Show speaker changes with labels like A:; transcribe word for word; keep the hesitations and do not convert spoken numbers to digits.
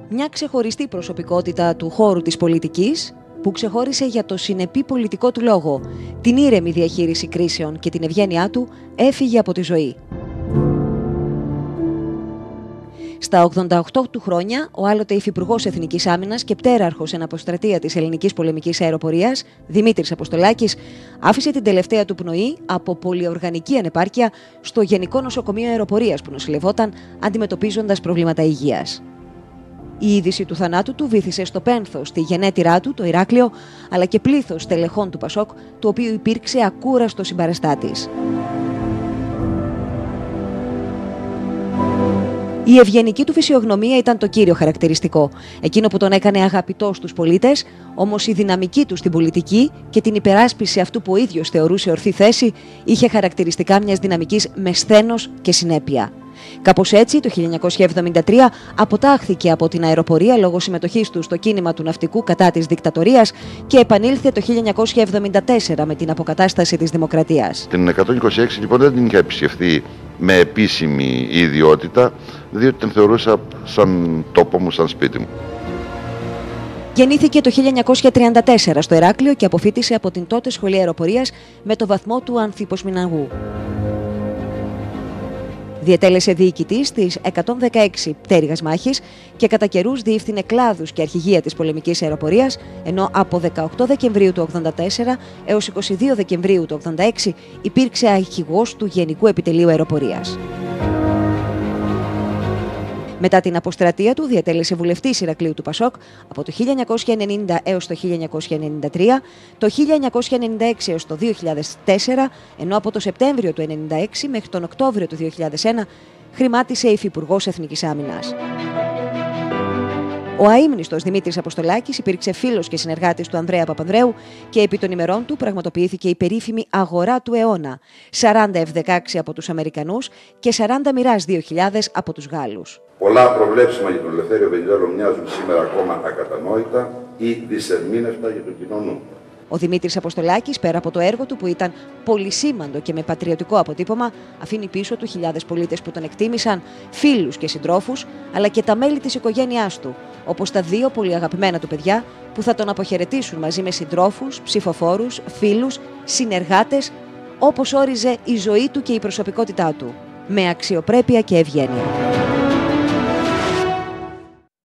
A: Μια ξεχωριστή προσωπικότητα του χώρου της πολιτικής που ξεχώρισε για το συνεπή πολιτικό του λόγο, την ήρεμη διαχείριση κρίσεων και την ευγένειά του, έφυγε από τη ζωή. Στα ογδόντα οκτώ του χρόνια, ο άλλοτε υφυπουργός Εθνικής Άμυνας και πτέραρχος εν αποστρατεία της Ελληνικής Πολεμικής Αεροπορίας, Δημήτρης Αποστολάκης, άφησε την τελευταία του πνοή από πολυοργανική ανεπάρκεια στο Γενικό Νοσοκομείο Αεροπορίας που νοσηλευόταν, αντιμετωπίζοντας προβλήματα υγείας. Η είδηση του θανάτου του βύθισε στο πένθος τη γενέτειρά του, το Ηράκλειο, αλλά και πλήθος στελεχών του Πασόκ, του οποίου υπήρξε ακούραστο συμπαραστάτης. Η ευγενική του φυσιογνωμία ήταν το κύριο χαρακτηριστικό, εκείνο που τον έκανε αγαπητό στους πολίτες, όμως η δυναμική του στην πολιτική και την υπεράσπιση αυτού που ο ίδιος θεωρούσε ορθή θέση είχε χαρακτηριστικά μιας δυναμικής με σθένος και συνέπεια. Κάπως έτσι, το χίλια εννιακόσια εβδομήντα τρία αποτάχθηκε από την αεροπορία λόγω συμμετοχής του στο κίνημα του ναυτικού κατά της δικτατορίας και επανήλθε το χίλια εννιακόσια εβδομήντα τέσσερα με την αποκατάσταση της δημοκρατίας.
B: Την εκατόν είκοσι έξι λοιπόν δεν την είχα επισκεφθεί με επίσημη ιδιότητα, διότι την θεωρούσα σαν τόπο μου, σαν σπίτι μου.
A: Γεννήθηκε το χίλια εννιακόσια τριάντα τέσσερα στο Ηράκλειο και αποφοίτησε από την τότε Σχολή Αεροπορίας με το βαθμό του ανθιποσμηναγού. Διετέλεσε διοικητής της εκατόν δεκαέξι πτέρυγας μάχης και κατά καιρούς διεύθυνε κλάδους και αρχηγεία της πολεμικής αεροπορίας, ενώ από δεκαοκτώ Δεκεμβρίου του ογδόντα τέσσερα έως είκοσι δύο Δεκεμβρίου του ογδόντα έξι υπήρξε αρχηγός του Γενικού Επιτελείου Αεροπορίας. Μετά την αποστρατεία του διατέλεσε βουλευτής Ηρακλείου του Πασόκ από το χίλια εννιακόσια ενενήντα έως το χίλια εννιακόσια ενενήντα τρία, το χίλια εννιακόσια ενενήντα έξι έως το δύο χιλιάδες τέσσερα, ενώ από το Σεπτέμβριο του ενενήντα έξι μέχρι τον Οκτώβριο του δύο χιλιάδες ένα χρημάτισε υφυπουργός Εθνικής Άμυνας. Ο αείμνηστος Δημήτρης Αποστολάκης υπήρξε φίλος και συνεργάτης του Ανδρέα Παπανδρέου και επί των ημερών του πραγματοποιήθηκε η περίφημη αγορά του αιώνα, σαράντα εφ δεκαέξι από τους Αμερικανούς και σαράντα Μοιράζ δύο χιλιάδες από τους Γάλλους.
C: Πολλά προβλέψιμα για τον Ελευθέριο Βενιζέλο μοιάζουν σήμερα ακόμα ακατανόητα ή δυσερμήνευτα για τον κοινό νου.
A: Ο Δημήτρης Αποστολάκης, πέρα από το έργο του που ήταν πολυσήμαντο και με πατριωτικό αποτύπωμα, αφήνει πίσω του χιλιάδες πολίτες που τον εκτίμησαν, φίλους και συντρόφους, αλλά και τα μέλη της οικογένειάς του, όπως τα δύο πολύ αγαπημένα του παιδιά που θα τον αποχαιρετήσουν μαζί με συντρόφους, ψηφοφόρους, φίλους, συνεργάτες, όπως όριζε η ζωή του και η προσωπικότητά του, με αξιοπρέπεια και ευγένεια.